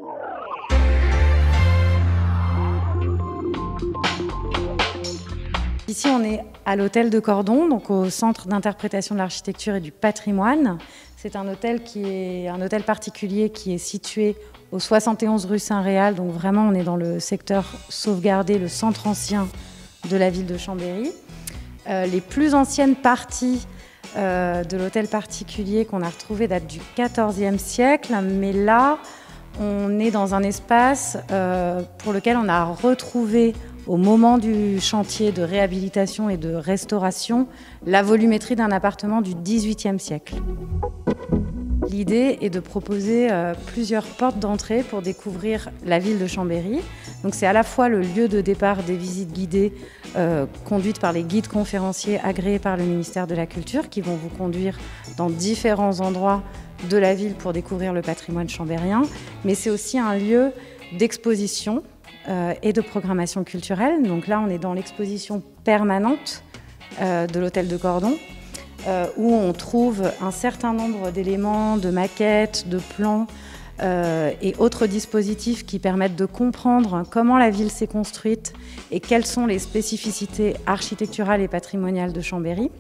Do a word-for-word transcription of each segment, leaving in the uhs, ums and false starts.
Ici, on est à l'hôtel de Cordon, donc au Centre d'interprétation de l'architecture et du patrimoine. C'est un hôtel qui est un hôtel particulier qui est situé au soixante et onze rue Saint-Réal. Donc vraiment, on est dans le secteur sauvegardé, le centre ancien de la ville de Chambéry. Euh, les plus anciennes parties euh, de l'hôtel particulier qu'on a retrouvé datent du quatorzième siècle, mais là, on est dans un espace euh, pour lequel on a retrouvé au moment du chantier de réhabilitation et de restauration, la volumétrie d'un appartement du dix-huitième siècle. L'idée est de proposer euh, plusieurs portes d'entrée pour découvrir la ville de Chambéry. Donc c'est à la fois le lieu de départ des visites guidées euh, conduites par les guides conférenciers agréés par le ministère de la Culture qui vont vous conduire dans différents endroits de la ville pour découvrir le patrimoine chambérien. Mais c'est aussi un lieu d'exposition Euh, et de programmation culturelle. Donc là, on est dans l'exposition permanente euh, de l'hôtel de Cordon, euh, où on trouve un certain nombre d'éléments, de maquettes, de plans euh, et autres dispositifs qui permettent de comprendre comment la ville s'est construite et quelles sont les spécificités architecturales et patrimoniales de Chambéry.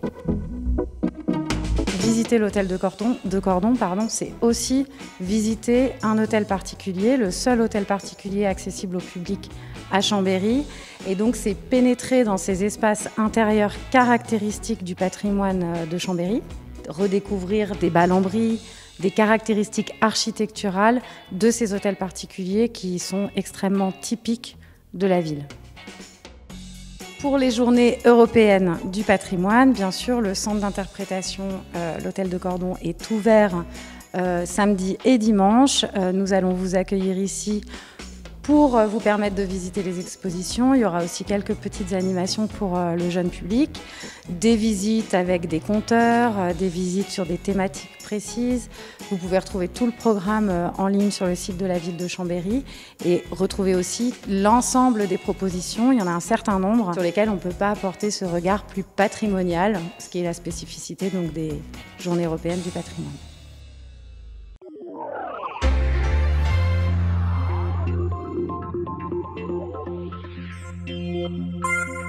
Visiter l'hôtel de Cordon, de Cordon pardon, c'est aussi visiter un hôtel particulier, le seul hôtel particulier accessible au public à Chambéry. Et donc, c'est pénétrer dans ces espaces intérieurs caractéristiques du patrimoine de Chambéry, redécouvrir des bas-lambris, des caractéristiques architecturales de ces hôtels particuliers qui sont extrêmement typiques de la ville. Pour les journées européennes du patrimoine, bien sûr, le centre d'interprétation, euh, l'hôtel de Cordon, est ouvert euh, samedi et dimanche. Euh, nous allons vous accueillir ici pour vous permettre de visiter les expositions. Il y aura aussi quelques petites animations pour euh, le jeune public, des visites avec des conteurs, euh, des visites sur des thématiques précises. Vous pouvez retrouver tout le programme euh, en ligne sur le site de la ville de Chambéry et retrouver aussi l'ensemble des propositions. Il y en a un certain nombre sur lesquelles on ne peut pas apporter ce regard plus patrimonial, ce qui est la spécificité donc, des Journées européennes du patrimoine. Thank you.